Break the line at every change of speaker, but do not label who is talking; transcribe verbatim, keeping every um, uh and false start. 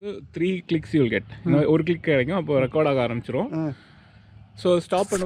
Three clicks you'll get ஒரு click கிடைக்கும், அப்போ ரெக்கார்ட் ஆக ஆரம்பிச்சிடும். ஸோ ஸ்டாப் பண்ண